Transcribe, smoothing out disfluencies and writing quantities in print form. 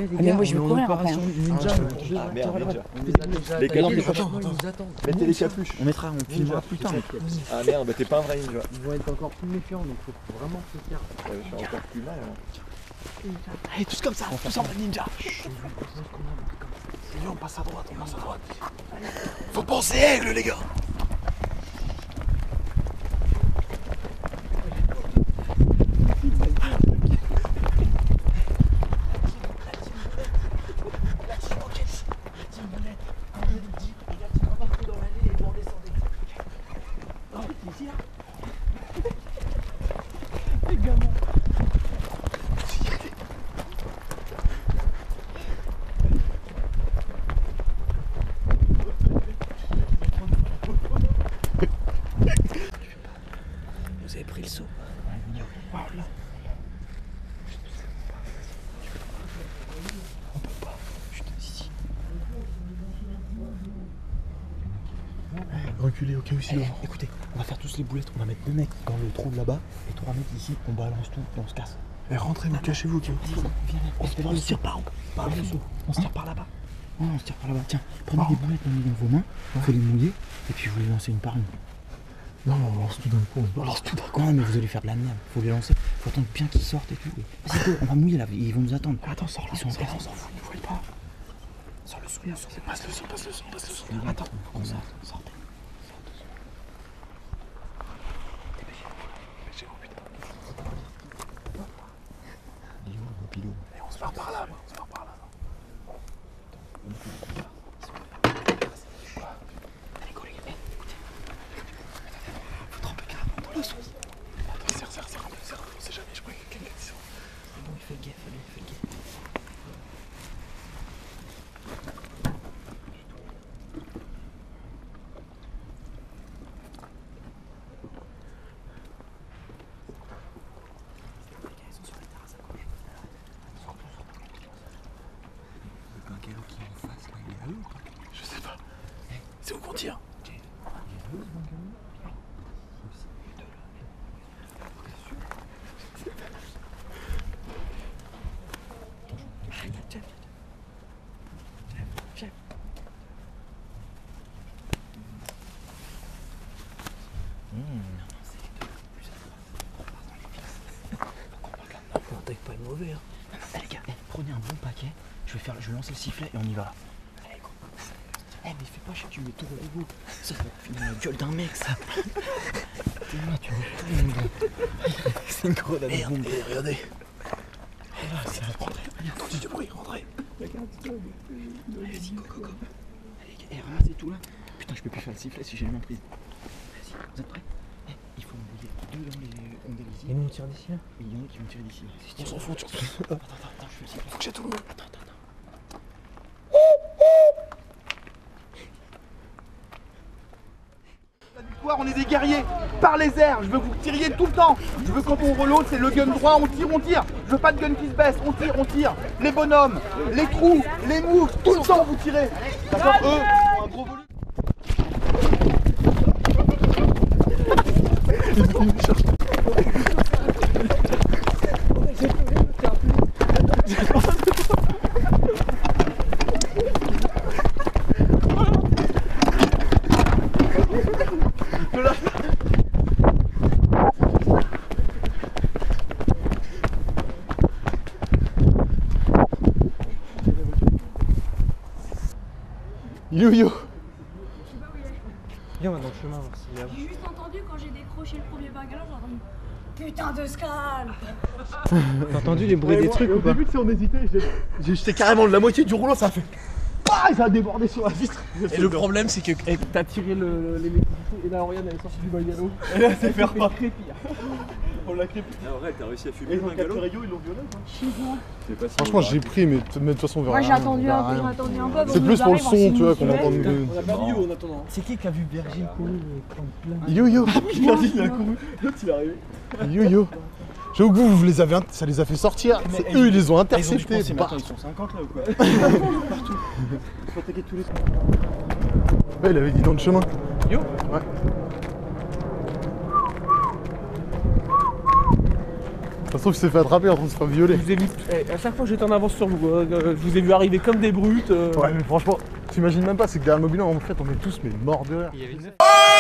mais moi je vais courir après. Ninja. Ah merde, Ninja. Les gars, mettez les capuches. On filmera plus tard. Ah merde, bah t'es pas un vrai ninja. Ils vont être encore plus méfiants, donc faut vraiment se faire. Ça va faire encore plus mal. Allez, tous comme ça, tous en mode ninja. On passe à droite, Faut penser aigle, les gars. Vous avez pris le saut. Voilà. On peut pas. Putain, si. Reculez au cas où c'est Écoutez, on va faire tous les boulettes. On va mettre 2 mecs dans le trou là-bas et 3 mecs ici. On balance tout et on se casse. Et rentrez, vous cachez-vous au cas où. Viens, on se tire par le saut. On se tire par là-bas. Non, on se tire par là-bas. Tiens, prenez les boulettes dans vos mains. Faut les mouiller et puis vous les lancez une par une. Non, on lance tout d'un coup. On lance tout d'un coup. Non, mais vous allez faire de la merde. Faut les lancer. Faut attendre bien qu'ils sortent et tout. Vas-y, go, on va mouiller là. Ils vont nous attendre. Attends, sors là. Ils sont en place. On s'en fout, ils ne voient pas. Sors le saut. Passe le son. Attends, on sort. Sortez. Pilou. Et on se part par là. Allez, go, les gars. Faut tremper carrément dans la sauce. Attends, serre un peu, on sait jamais, je crois que quelqu'un dit ça. C'est bon, il fait le gaffe, il fait le gaffe. Je sais pas. C'est où qu'on tire? On attaque pas le mauvais. Allez, les gars, prenez un bon paquet. Je vais lancer le sifflet et on y va là. Allez, go. Mais fais pas chier, tu mets tout au robot. Ça va finir la gueule d'un mec, ça. T'es là, tu mets tout le monde. C'est une grenade. Merde, regardez. Là, c'est à rentrer. Entendu du bruit, rentrez. Allez, vas-y, go. Allez, les gars, ramassez tout là. Putain, je peux plus faire le sifflet si j'ai les mains prises. Vas-y, vous êtes prêts? Il faut envoyer 2 dans les rondelles ici. Et nous on tire d'ici là. Et il y en a qui vont tirer d'ici. On s'en fout, Attends, je fais le sifflet. Faut que j'ai tout le monde. Attends. La victoire, on est des guerriers par les airs, je veux que vous tiriez tout le temps. Je veux quand on reload, c'est le gun droit, on tire. Je veux pas de gun qui se baisse, on tire. Les bonhommes, les trous, les moves, tout le temps vous tirez. D'accord, eux, ils ont un gros volume. Yo. Viens, on va dans le chemin voir s'il y a. J'ai juste entendu quand j'ai décroché le premier bungalow, j'ai entendu putain de scalp. T'as entendu les bruits des trucs ou pas? Au début, on hésitait, j'ai jeté carrément la moitié du rouleau, ça a fait. Ah, ça a débordé sur la vitre. Et le problème c'est que T'as tiré l'électricité et là, Oriane elle est sortie du bungalow. Et là, c'est faire pas. On l'a crépi. Ah ouais, t'as réussi à Et fumer ils le ont bungalow. capturé Yo, ils l'ont violé. C'est pas si Franchement, j'ai pris, mais de toute façon, on verra. Moi j'ai attendu un peu, avant C'est de plus nous pour le barrer, voir son, si tu nous vois, qu'on suivait. entend. On a perdu Yo en attendant. c'est qui a vu Virgile courir et prendre plein? Yo. Il a couru. L'autre, il est arrivé. Yo. J'avoue que vous les avez, ça les a fait sortir. C'est eux, ils les ont Ils ont dû interceptés. penser, mais Bah. attends, ils sont 50 là ou quoi? Partout. Il faut attaquer tous les. Ouais, il avait dit dans le chemin. Yo. Ouais. se trouve, il s'est fait attraper en train de se faire violer. Je vous ai vu, à chaque fois j'étais en avance sur vous, je vous ai vu arriver comme des brutes. Ouais, mais franchement, t'imagines même pas, c'est que derrière le mobilhome, en fait, on est tous mais morts de rire. Il y avait une-